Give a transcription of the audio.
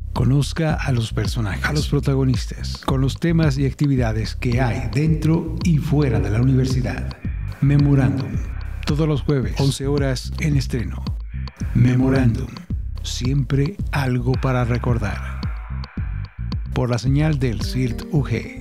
Conozca a los personajes, a los protagonistas, con los temas y actividades que hay dentro y fuera de la universidad. Memorándum. Todos los jueves, 11 horas en estreno. Memorándum. Siempre algo para recordar. Por la señal del CIRT UG.